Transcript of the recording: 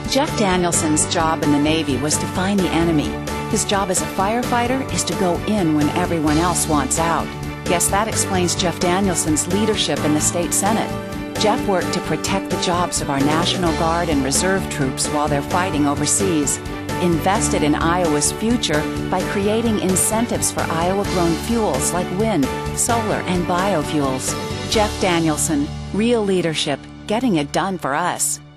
Jeff Danielson's job in the Navy was to find the enemy. His job as a firefighter is to go in when everyone else wants out. Guess that explains Jeff Danielson's leadership in the state Senate. Jeff worked to protect the jobs of our National Guard and Reserve troops while they're fighting overseas, invested in Iowa's future by creating incentives for Iowa-grown fuels like wind, solar, and biofuels. Jeff Danielson, real leadership, getting it done for us.